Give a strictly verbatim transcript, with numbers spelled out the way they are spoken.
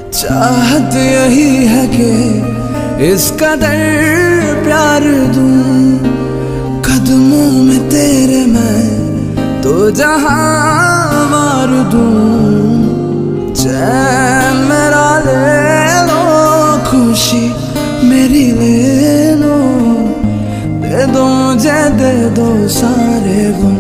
चाहत यही है कि इस कदर प्यार दूं, कदमों में तेरे मैं तो जहां मार दूं। चैन मेरा ले लो, खुशी मेरी ले लो, दे दो मुझे दे दो सारे गुम।